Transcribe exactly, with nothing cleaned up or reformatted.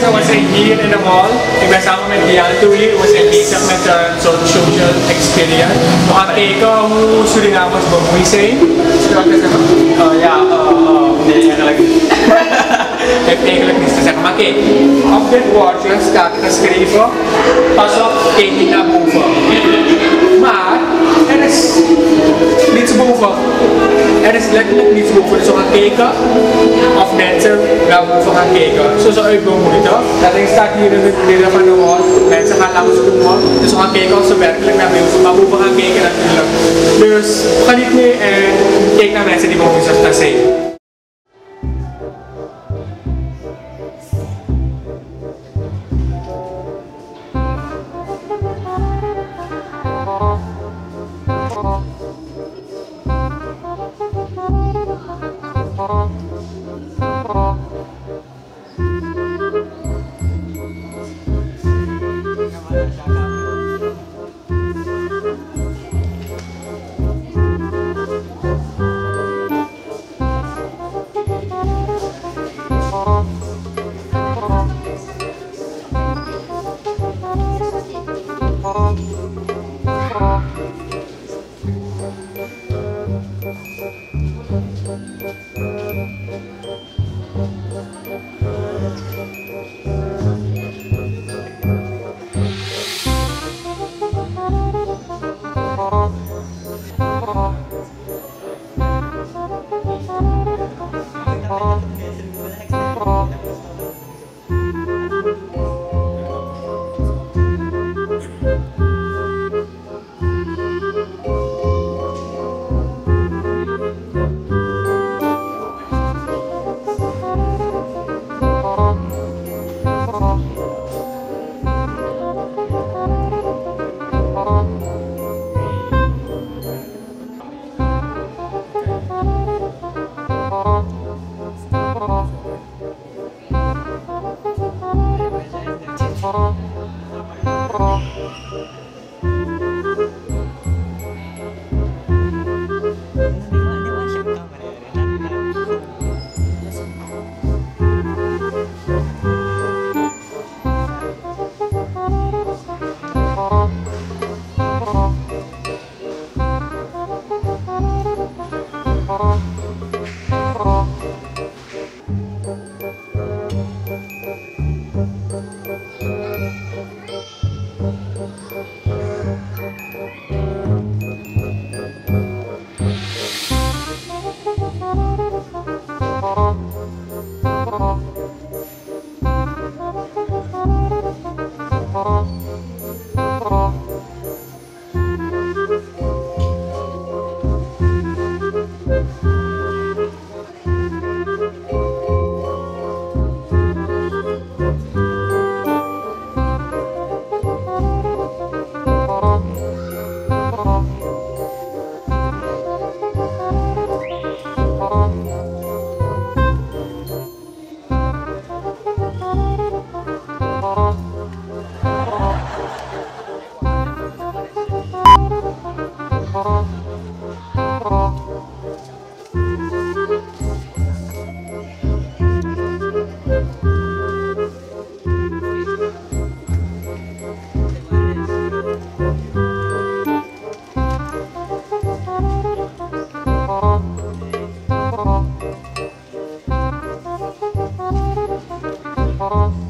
gisteren was ik hier in de mall. Ik ben samen met Diane toe hier. We zijn bezig met een soort social experience. We gaan kijken hoe Surinamers bemoeid zijn. Uh, ja, uh, uh, nee eigenlijk niet. Ik heb eigenlijk niets te zeggen. Maar kijk, op dit woordje staat geschreven, pas op, kijk niet naar boven. Maar er is niets boven. Er is letterlijk niets boven. Dus we gaan kijken of mensen naar boven gaan kijken. Zo zou ik bemoeien. Dat ding staat hier in het midden van de wall. Mensen gaan langs komen. Dus we gaan kijken of ze werkelijk naar boven, naar boven gaan kijken natuurlijk. Dus geniet mee en kijk naar mensen die boven zich gaan zijn. Thank you.